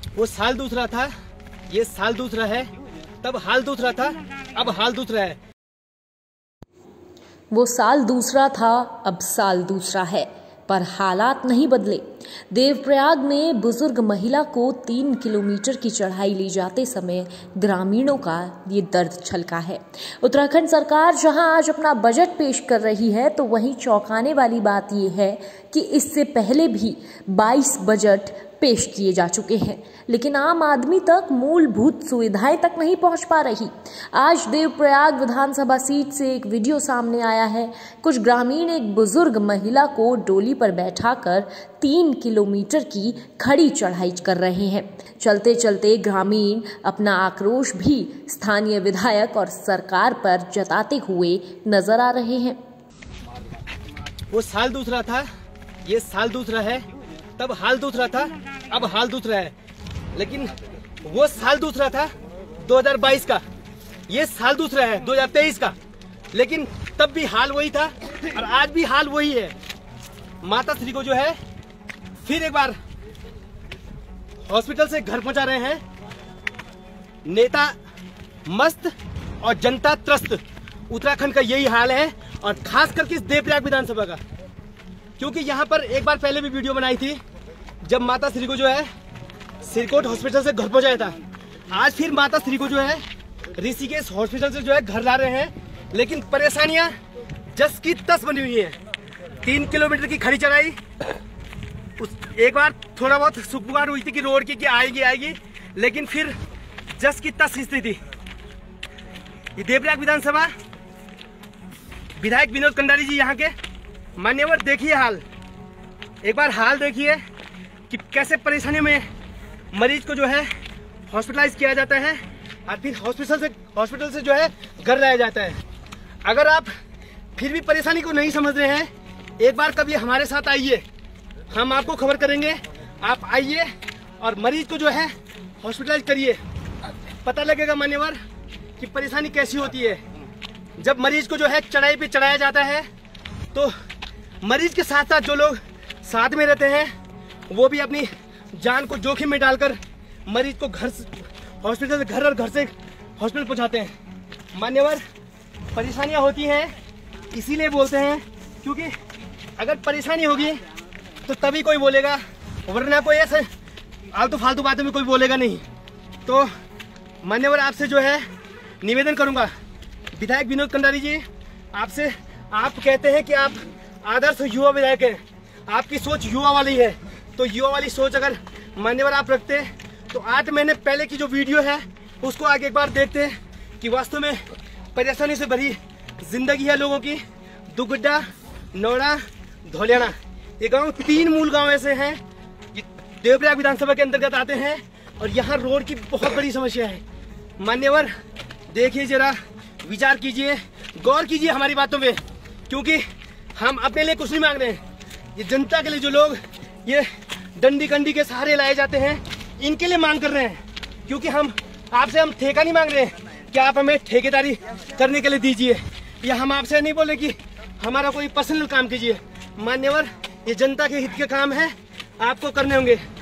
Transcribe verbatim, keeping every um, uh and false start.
वो साल दूसरा था, ये साल दूसरा है। तब हाल दूसरा था, अब हाल दूसरा है। वो साल दूसरा था, अब साल दूसरा है, पर हालात नहीं बदले। देवप्रयाग में बुजुर्ग महिला को तीन किलोमीटर की चढ़ाई ले जाते समय ग्रामीणों का ये दर्द छलका है। उत्तराखंड सरकार जहां आज अपना बजट पेश कर रही है, तो वहीं चौंकाने वाली बात ये है कि इससे पहले भी बाईस बजट पेश किए जा चुके हैं, लेकिन आम आदमी तक मूलभूत सुविधाएं तक नहीं पहुंच पा रही। आज देवप्रयाग विधानसभा सीट से एक वीडियो सामने आया है। कुछ ग्रामीण एक बुजुर्ग महिला को डोली पर बैठाकर तीन किलोमीटर की खड़ी चढ़ाई कर रहे हैं। चलते चलते ग्रामीण अपना आक्रोश भी स्थानीय विधायक और सरकार पर जताते हुए नजर आ रहे हैं। वो साल दूसरा था, ये साल दूसरा है। तब हाल दूसरा था, अब हाल दूसरा है। लेकिन वो साल दूसरा था दो हज़ार बाईस का, ये साल दूसरा है दो हज़ार तेईस का। लेकिन तब भी हाल वही था और आज भी हाल वही है। माता श्री को जो है फिर एक बार हॉस्पिटल से घर पहुंचा रहे हैं। नेता मस्त और जनता त्रस्त। उत्तराखंड का यही हाल है, और खास करके इस देवप्रयाग विधानसभा का, क्योंकि यहाँ पर एक बार पहले भी वीडियो बनाई थी जब माता श्री को जो है सिरकोट हॉस्पिटल से घर पहुंचाया था। आज फिर माता श्री को जो है ऋषिकेश हॉस्पिटल से जो है घर ला रहे हैं। लेकिन परेशानियां जस की तस बनी हुई है। तीन किलोमीटर की खड़ी चढ़ाई, उस एक बार थोड़ा बहुत सुखपुकार हुई थी कि रोड की कि आएगी आएगी, लेकिन फिर जस की तस स्थिति। ये देवप्रयाग विधानसभा, विधायक विनोद कंडारी जी यहाँ के मान्यवर, देखिए हाल, एक बार हाल देखिए कि कैसे परेशानी में मरीज को जो है हॉस्पिटलाइज किया जाता है और फिर हॉस्पिटल से हॉस्पिटल से जो है घर लाया जाता है। अगर आप फिर भी परेशानी को नहीं समझ रहे हैं, एक बार कभी हमारे साथ आइए, हम आपको खबर करेंगे। आप आइए और मरीज को जो है हॉस्पिटलाइज करिए, पता लगेगा मान्यवर कि परेशानी कैसी होती है। जब मरीज को जो है चढ़ाई पे चढ़ाया जाता है, तो मरीज के साथ साथ जो लोग साथ में रहते हैं वो भी अपनी जान को जोखिम में डालकर मरीज को घर हॉस्पिटल से घर और घर से हॉस्पिटल पहुंचाते हैं। मान्यवर, परेशानियां होती हैं, इसीलिए बोलते हैं, क्योंकि अगर परेशानी होगी तो तभी कोई बोलेगा, वरना कोई ऐसे आलतू फालतू बातों में कोई बोलेगा नहीं। तो मान्यवर, आपसे जो है निवेदन करूंगा, विधायक विनोद कंडारी जी, आपसे, आप कहते हैं कि आप आदर्श युवा विधायक हैं, आपकी सोच युवा वाली है, तो युवा वाली सोच अगर मान्यवर आप रखते तो आठ महीने पहले की जो वीडियो है उसको आगे एक बार देखते हैं कि वास्तव में परेशानी से भरी जिंदगी है लोगों की। दुगड्डा, नौड़ा, धौलियाना, ये गांव तीन मूल गांव ऐसे हैं ये देवप्रयाग विधानसभा के अंतर्गत आते हैं, और यहाँ रोड की बहुत बड़ी समस्या है। मान्यवर, देखिए जरा, विचार कीजिए, गौर कीजिए हमारी बातों पे, क्योंकि हम अपने लिए कुछ नहीं मांग रहे हैं। ये जनता के लिए जो लोग ये डंडी कंडी के सहारे लाए जाते हैं, इनके लिए मांग कर रहे हैं। क्योंकि हम आपसे हम ठेका नहीं मांग रहे हैं कि आप हमें ठेकेदारी करने के लिए दीजिए, या हम आपसे नहीं बोले कि हमारा कोई पर्सनल काम कीजिए। मान्यवर, ये जनता के हित के काम है, आपको करने होंगे।